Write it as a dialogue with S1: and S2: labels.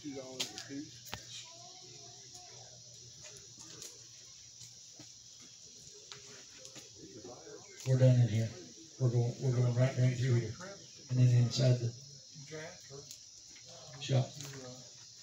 S1: $2 a piece.
S2: We're done in here. We're going right down through here, and then inside the shop.